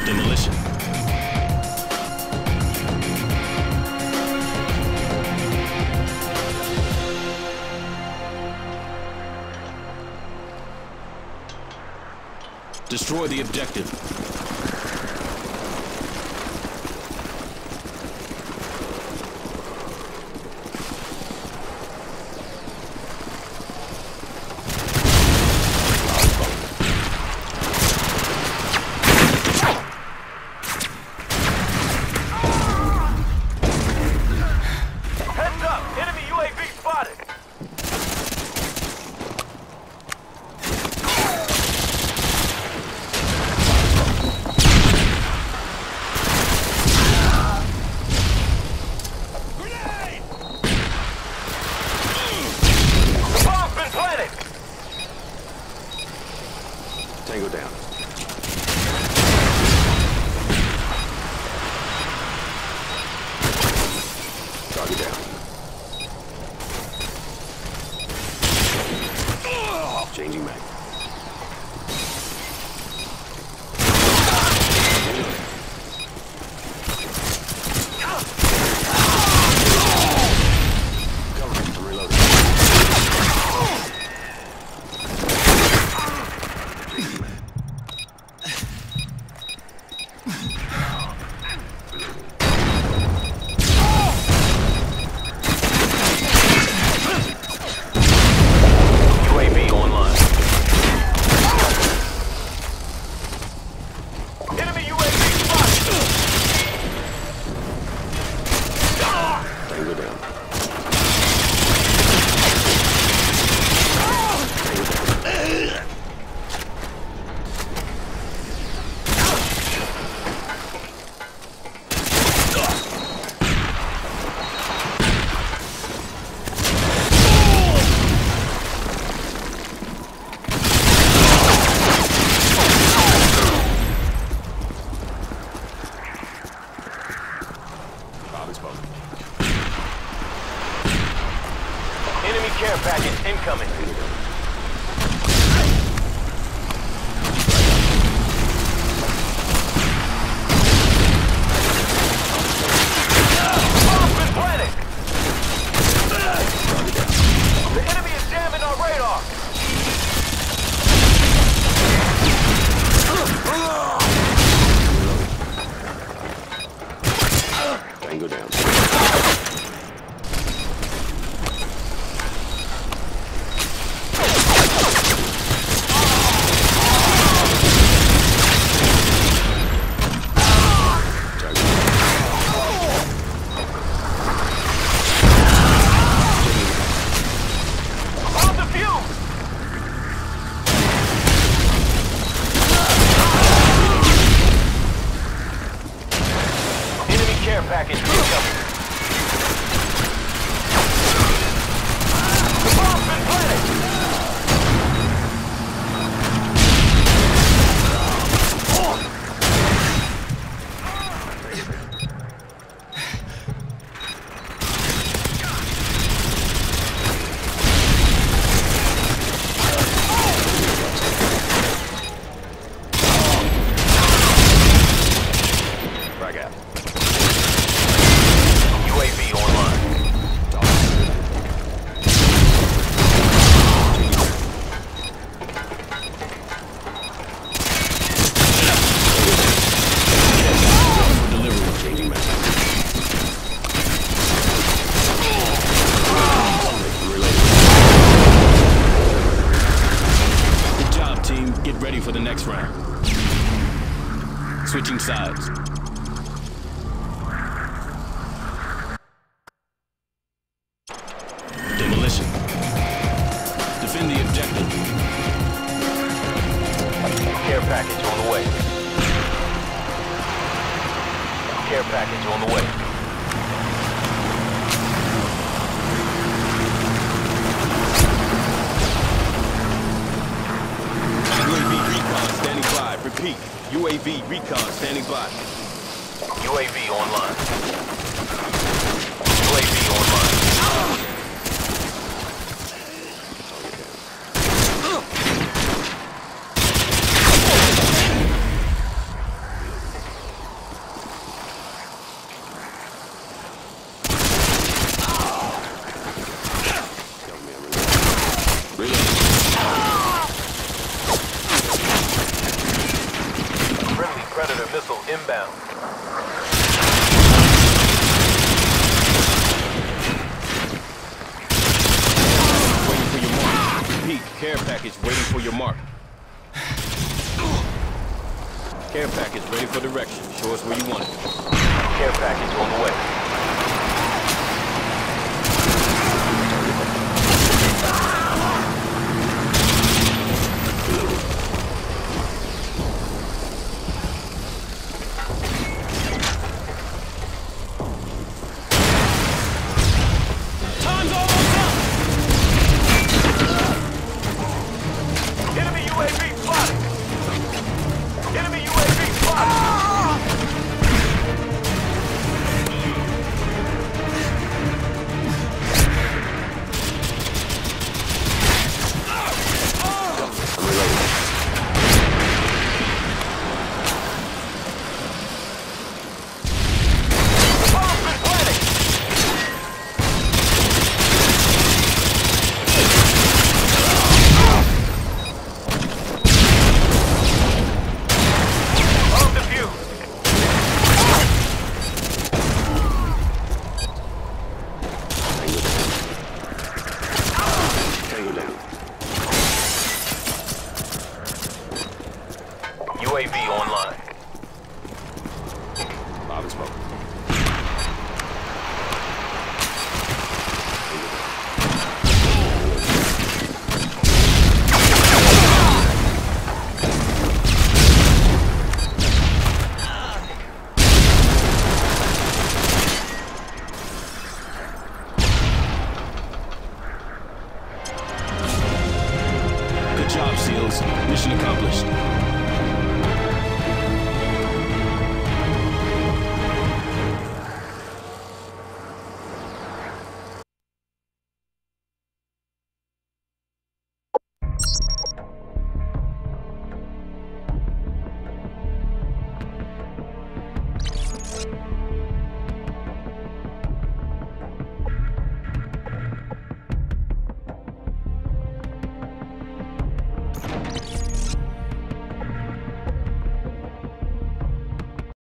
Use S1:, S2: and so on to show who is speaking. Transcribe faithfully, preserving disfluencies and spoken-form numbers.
S1: Demolition. Destroy the objective.
S2: Tango down. Target down. Changing mag. Cover me, I'm reloading.
S3: Enemy care package incoming. Bomb been planted. The enemy is jamming our radar.
S2: Tango down.
S3: Package incoming. The bomb's been planted.
S2: Frag out.
S3: U A V online.
S2: Delivery. Changing mag.
S1: Good job, team. Get ready for the next round. Switching sides. Demolition. Defend the objective.
S3: Care package on the way. Care package on the way.
S1: U A V recon standing by. Repeat. U A V recon standing by.
S3: U A V online. U A V online.
S1: Care package waiting for your mark. Care package ready for direction. Show us where you want it.
S3: Care package on the way.
S1: Time's almost up!
S3: Enemy U A V spotted! Enemy U A V spotted!
S2: I'm reloading.
S3: Bomb's been planted! Bomb defused!
S2: Tango down.
S3: U A V online.
S2: Bob and smoke.
S1: Good job, SEALs. Mission accomplished.